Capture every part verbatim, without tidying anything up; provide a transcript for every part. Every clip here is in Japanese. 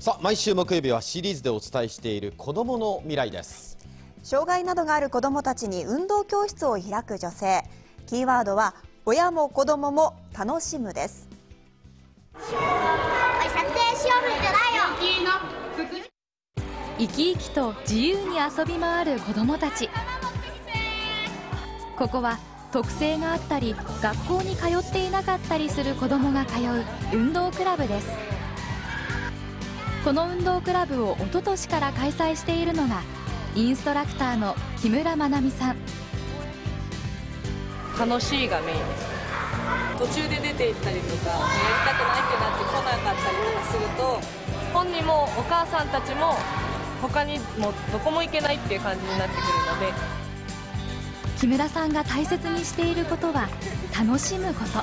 さあ、毎週木曜日はシリーズでお伝えしている子どもの未来です。 障害などがある子どもたちに運動教室を開く女性。キーワードは親も子どもも楽しむです。 生き生きと自由に遊び回る子どもたち。ここは特性があったり学校に通っていなかったりする子どもが通う運動クラブです。この運動クラブをおととしから開催しているのがインストラクターの木村まなみさん。 楽しいがメインです。途中で出て行ったりとかやりたくないってなって来なかったりとかすると、本人もお母さんたちも他にもどこも行けないっていう感じになってくるので、 木村さんが大切にしていることは楽しむこと。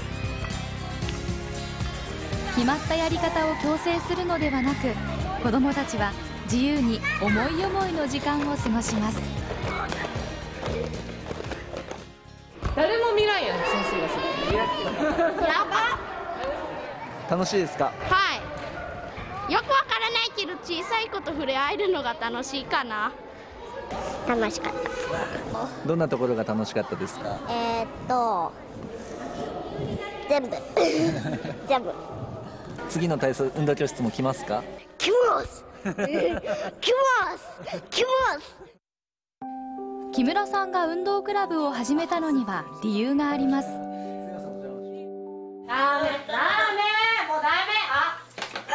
決まったやり方を強制するのではなく、子どもたちは自由に思い思いの時間を過ごします。 誰も見ないやん、先生がする。 やば。 楽しいですか？ はい。よくわからないけど小さい子と触れ合えるのが楽しいかな。楽しかった。 どんなところが楽しかったですか？ えー、っと全部全部。 次の体操運動教室も来ますか？ 来ます来ます来ます。 木村さんが運動クラブを始めたのには理由があります。 ダメダメもうダメ。あ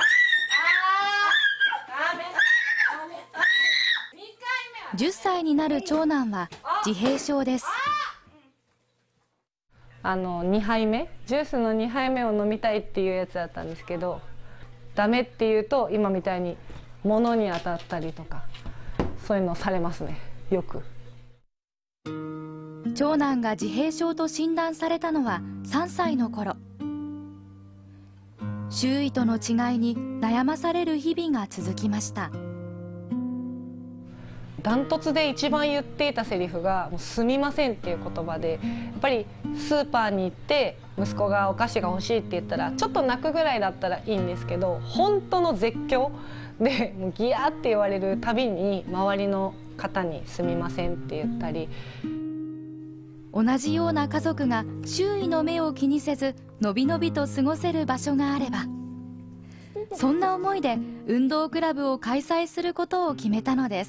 じゅっさいになる長男は自閉症です。 あのにはいめジュースのにはいめを飲みたいっていうやつだったんですけど、ダメっていうと今みたいに物に当たったりとかそういうのされますね、よく。 長男が自閉症と診断されたのはさんさいの頃。周囲との違いに悩まされる日々が続きました。 ダントツで一番言っていたセリフが「もうすみません」っていう言葉で、やっぱりスーパーに行って息子がお菓子が欲しいって言ったらちょっと泣くぐらいだったらいいんですけど、本当の絶叫でもうギヤーって言われるたびに周りの方に「すみません」って言ったり。 同じような家族が周囲の目を気にせずのびのびと過ごせる場所があれば、そんな思いで運動クラブを開催することを決めたのです。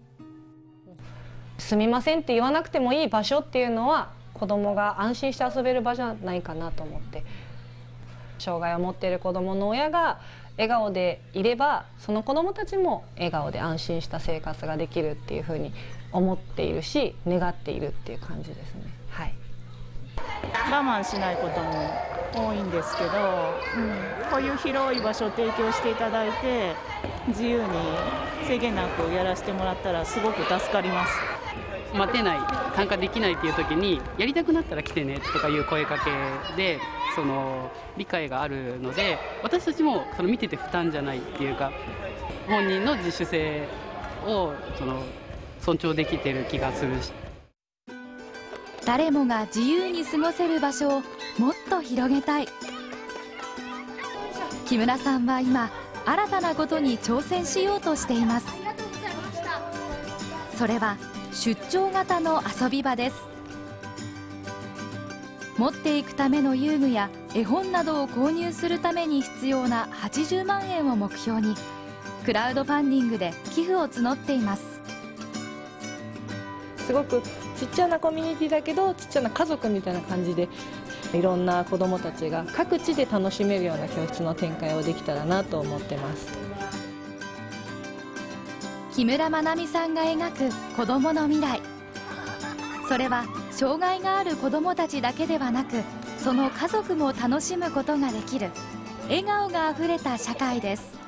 すみませんって言わなくてもいい場所っていうのは子どもが安心して遊べる場じゃないかなと思って、障害を持っている子どもの親が笑顔でいればその子どもたちも笑顔で安心した生活ができるっていうふうに思っているし、願っているっていう感じですね。はい、 我慢しないことも多いんですけど、うん、こういう広い場所を提供していただいて自由に制限なくやらせてもらったらすごく助かります。 待てない、参加できないっていう時にやりたくなったら来てねとかいう声かけでその理解があるので、私たちもその見てて負担じゃないっていうか、本人の自主性をその尊重できてる気がするし、 誰もが自由に過ごせる場所をもっと広げたい。木村さんは今新たなことに挑戦しようとしています。それは出張型の遊び場です。持っていくための遊具や絵本などを購入するために必要なはちじゅうまんえんを目標にクラウドファンディングで寄付を募っています。 すごくちっちゃなコミュニティだけどちっちゃな家族みたいな感じでいろんな子どもたちが各地で楽しめるような教室の展開をできたらなと思ってます。 木村まなみさんが描く子どもの未来、それは障害がある子どもたちだけではなくその家族も楽しむことができる笑顔があふれた社会です。